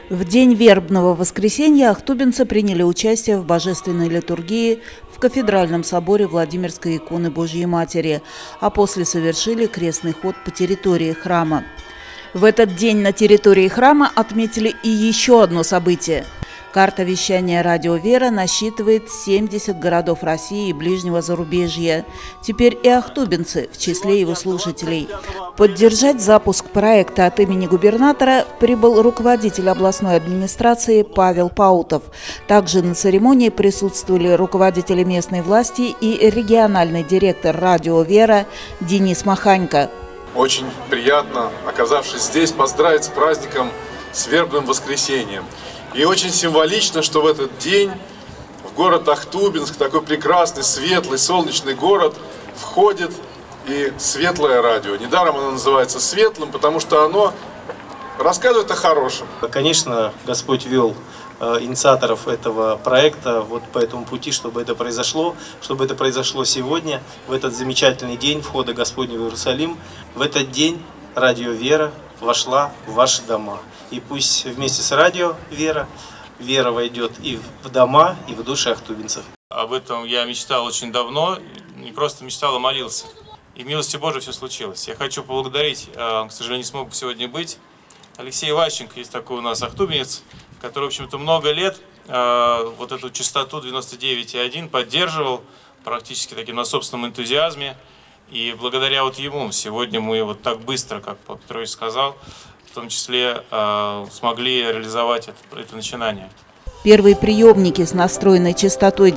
В день вербного воскресенья ахтубинцы приняли участие в божественной литургии в кафедральном соборе Владимирской иконы Божьей Матери, а после совершили крестный ход по территории храма. В этот день на территории храма отметили и еще одно событие. Карта вещания «Радио Вера» насчитывает 70 городов России и ближнего зарубежья. Теперь и ахтубинцы в числе его слушателей. Поддержать запуск проекта от имени губернатора прибыл руководитель областной администрации Павел Паутов. Также на церемонии присутствовали руководители местной власти и региональный директор «Радио Вера» Денис Маханько. Очень приятно, оказавшись здесь, поздравить с праздником, с вербным воскресеньем. И очень символично, что в этот день в город Ахтубинск, такой прекрасный, светлый, солнечный город, входит и светлое радио. Недаром оно называется светлым, потому что оно рассказывает о хорошем. Конечно, Господь вел инициаторов этого проекта вот по этому пути, чтобы это произошло сегодня, в этот замечательный день входа Господня в Иерусалим. В этот день Радио Вера вошла в ваши дома. И пусть вместе с Радио Вера войдет и в дома, и в души ахтубинцев. Об этом я мечтал очень давно, не просто мечтал, а молился. И милостью Божией все случилось. Я хочу поблагодарить, к сожалению, не смог сегодня быть, Алексей Ващенко, есть такой у нас ахтубинец, который, в общем-то, много лет вот эту частоту 99,1 поддерживал практически таким на собственном энтузиазме. И благодаря вот ему сегодня мы вот так быстро, как Павел Петрович сказал, в том числе смогли реализовать это начинание. Первые приемники с настроенной частотой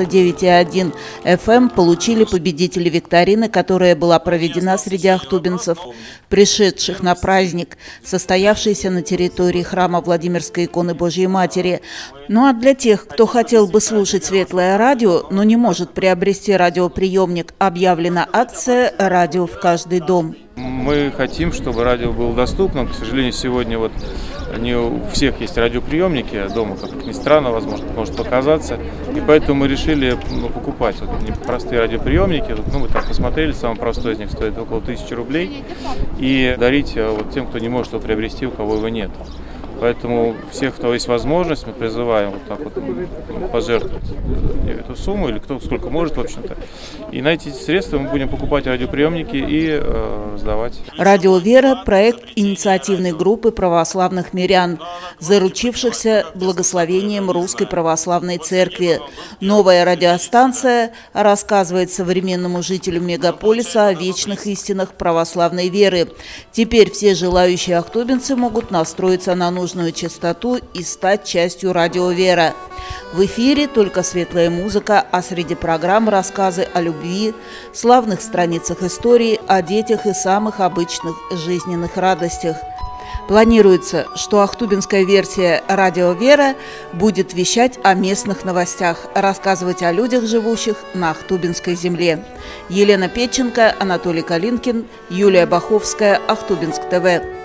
99,1 FM получили победители викторины, которая была проведена среди ахтубинцев, пришедших на праздник, состоявшийся на территории храма Владимирской иконы Божьей Матери. Ну а для тех, кто хотел бы слушать светлое радио, но не может приобрести радиоприемник, объявлена акция «Радио в каждый дом». Мы хотим, чтобы радио было доступно. К сожалению, сегодня вот не у всех есть радиоприемники дома, как ни странно, возможно, может показаться. И поэтому мы решили покупать вот простые радиоприемники. Мы так посмотрели, самый простой из них стоит около 1000 рублей. И дарить вот тем, кто не может его приобрести, у кого его нет. Поэтому всех, кто есть возможность, мы призываем вот так вот пожертвовать эту сумму, или кто сколько может, в общем-то. И на эти средства мы будем покупать радиоприемники и сдавать. Радио Вера – проект инициативной группы православных мирян, заручившихся благословением Русской Православной Церкви. Новая радиостанция рассказывает современному жителю мегаполиса о вечных истинах православной веры. Теперь все желающие ахтубинцы могут настроиться на нужную частоту и стать частью Радио Вера. В эфире только светлая музыка, а среди программ рассказы о любви, славных страницах истории, о детях и самых обычных жизненных радостях. Планируется, что ахтубинская версия «Радио Вера» будет вещать о местных новостях, рассказывать о людях, живущих на ахтубинской земле. Елена Петченко, Анатолий Калинкин, Юлия Баховская, Ахтубинск ТВ.